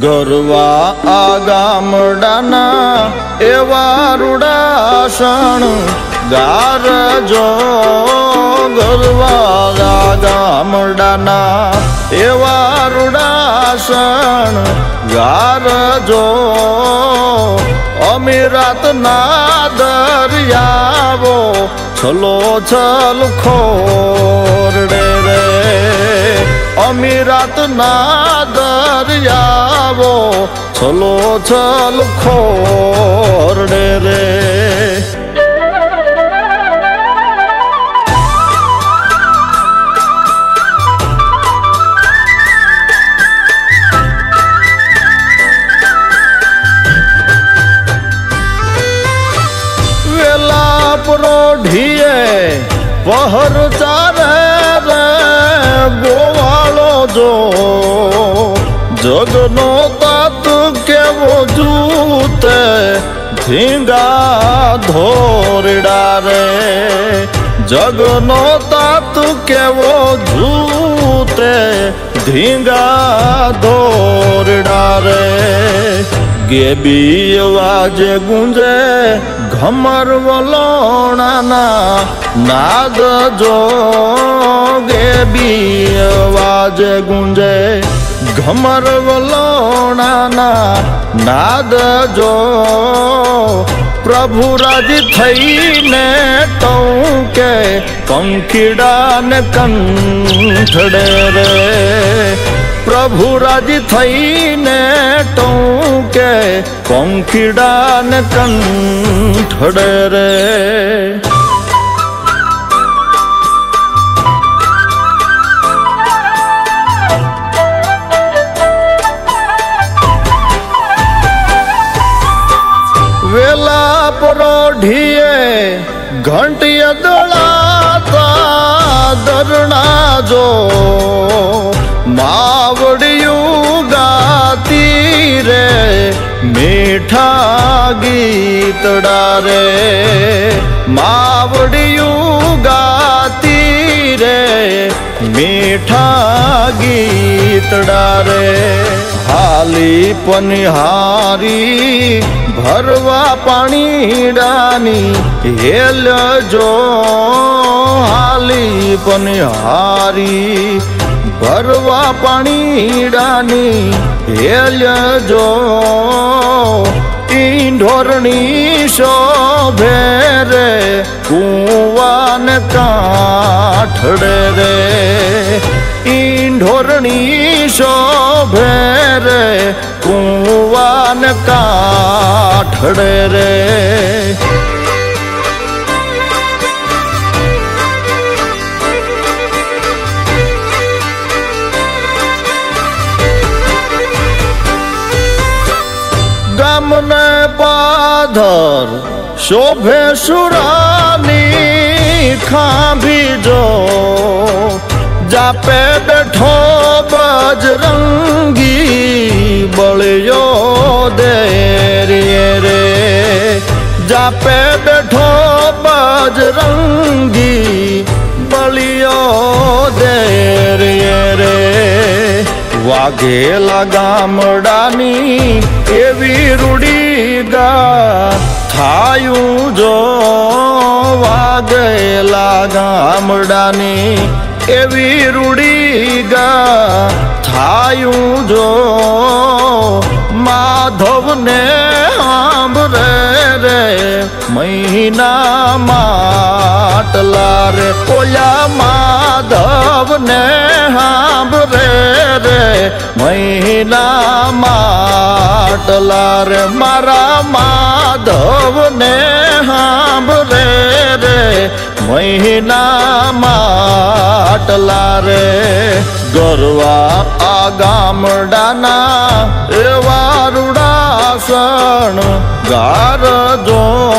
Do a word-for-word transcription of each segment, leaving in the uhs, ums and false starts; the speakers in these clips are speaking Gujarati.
ગરવા આ ગામડાના એવા રૂડાસણ ગારજો ગરવા આ ગામડાના એવા રૂડાસણ ગારજો અમીરાતના દરિયાવો છલો છલ ખોરડે રે અમીરાતના દરિયાવો છલો છલ ખોરડે રે પ્રોઢીએ પહર ચારે રે ગોવાળો જો જગનો તાત કેવો જૂતે ધીંગા ધોરડા રે જગનો તાત કેવો જૂતે ધીંગા ધોરડા રે ગેબી અવાજે ગુંજે ઘમર વલોણાના નાદ જો ગેબી અવાજે ગુંજે ઘમર વલોણાના નાદ જો પ્રભુ રાજી થઈને ટૌકે પંખીડાને કંઠડે રે પ્રભુ રાજી થઈને ટૌકે પંખીડાને કંઠડે રે વેલા પરોઢીએ ઘંટીએ દળાતા દરણા જો માવડિયું ગાતી રે મીઠા ગીતડા રે માવડિયું ગાતી રે મીઠા ગીતડા રે હાલી પનિહારી ભરવા પાણીડાની હેલ જો હાલી પનિહારી ભરવા પાણીડાની હેલ જો ઈંઢોરણી શોભે રે કુવાને કાઠડે રે ઈંઢોરણી શોભે રે કુવાને કાઠડે રે ગામને પાધર શોભે સુરાની ખાંભી જો જાપે બેઠો બજરંગી બળ્યો દેરીએ રે જાપે બેઠો બજરંગી બળ્યો દેરીએ રે વાઘેલા ગામડાની એવી રૂડી ગા થાયું જો વાઘેલા ગામડાની એવી રૂડી ગા થાયું જો માધવને સાંભળે રે મહિના માટલા રે ઓલા માધવને સાંભળે રે મહિના માટલા રે મારા માધવને સાંભળે રે મહિના માટલા રે ગરવા આ ગામડાના એવા રૂડાસણ ગારજો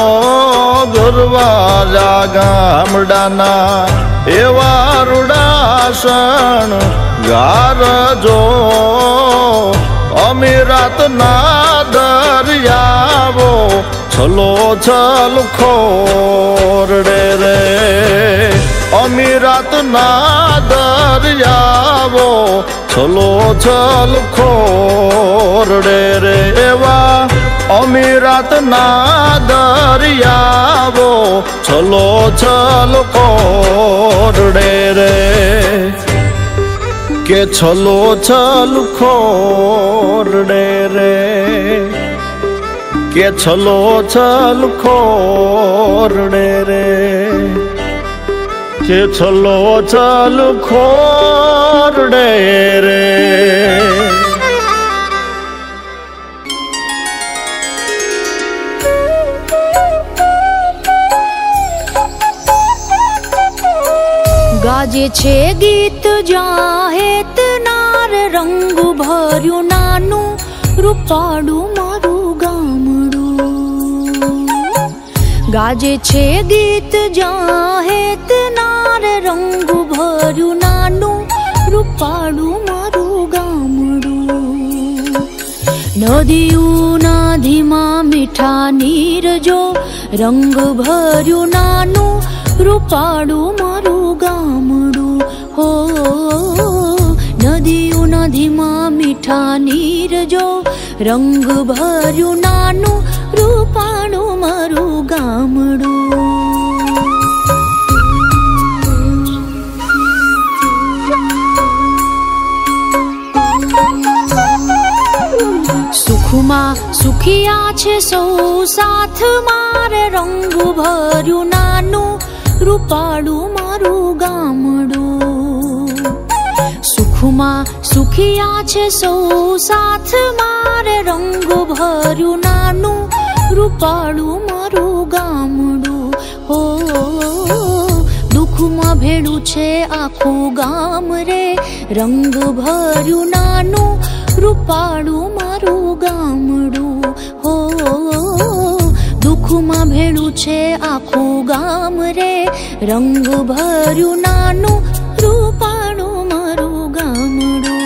ગરવા આ ગામડાના એવા રૂડાસણ ગારજો અમીરાતના દરિયાવો છલો છલ ખોરડે રે અમીરાતના દરિયાવો છલો છલ ખોરડે રે એવા અમીરાતના દરિયાવો છલો છલ ખોરડે રે કે છલો છલ ખોરડે રે કે છલો છલ ખોરડે રે કે છલો છલ ખોરડે રે ગાજે છે ગીત જાહેત નાર રંગ ભર્યું નાનું રૂપાળું મારું ગામડું ગાજે છે ગીત જાહેત નાર રંગ ભર્યું નાનું રૂપાળું મારું ગામડું નદીઓના ધીમા મીઠા નીર જો રંગ ભર્યું નાનું રૂપાળું મારું ગામડું હો નદીઓના ધીમા મીઠા નીર જો રંગ ભર્યું નાનું રૂપાળું મારું ગામડું સુખમાં સુખિયા છે સૌ સાથ મારે રંગ ભર્યું નાનું રૂપાળું મારું ગામડું સુખમાં સુખિયા છે સૌ સાથ મારે રંગ ભર્યું નાનું રૂપાળું મારું ગામડું હો દુઃખમાં ભેળું છે આખું ગામ રે રંગ ભર્યું નાનું રૂપાળું મારું ગામડું હો દુઃખમાં ભેળું છે આખું ગામ રે રંગ ભર્યું નાનું રૂપાળું મારું ગામડું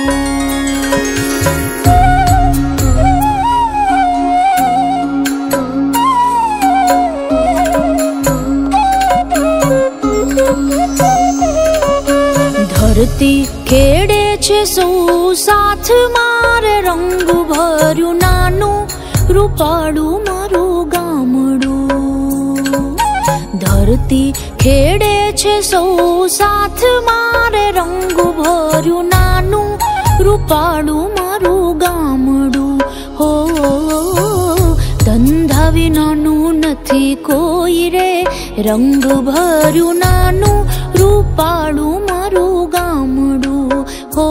ધરતી ખેડે છે સૌ સાથ મારે રંગ ભર્યું નાનું રૂપાળું મારું ગામડું ધરતી ખેડે છે સૌ સાથ મારે રંગ ભર્યું નાનું રૂપાળું મારું ગામડું હો ધંધા વિનાનું નથી કોઈ રે રંગ ભર્યું નાનું રૂપાળું મારું ગામડું હો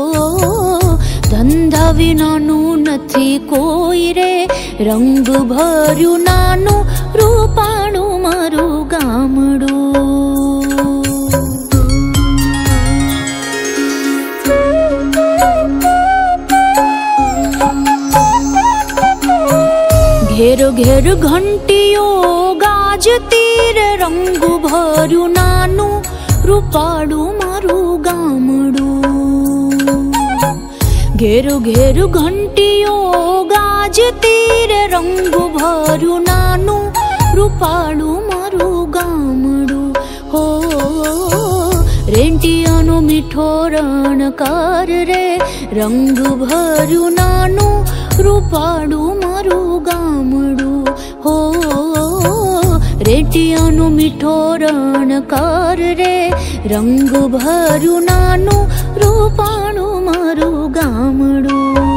ધંધા વિનાનું નથી કોઈ રે રંગ ભર્યું નાનું રૂપાળું મારું ગામડું ઘેર ઘેર ઘંટીઓ ગાજતી રે રંગ ભર્યું નાનું રૂપાળું મારું ગામડું ઘેર ઘેર ઘંટીઓ ગાજતી રે રંગ ભર્યું નાનું રૂપાળું મારું ગામડું હો રેંટિયાનો મીઠો રણકાર રે રંગ ભર્યું નાનું રૂપાળું મારું ગામડું હો રેંટિયાનો મીઠો રણકાર રે રંગ ભર્યું નાનું રૂપાળું મારું ગામડું